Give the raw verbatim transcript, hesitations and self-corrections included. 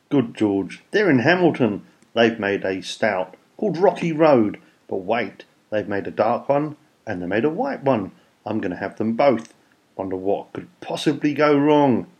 Good George, they're in Hamilton. They've made a stout called Rocky Road. But wait, they've made a dark one and they made a white one. I'm going to have them both. Wonder what could possibly go wrong.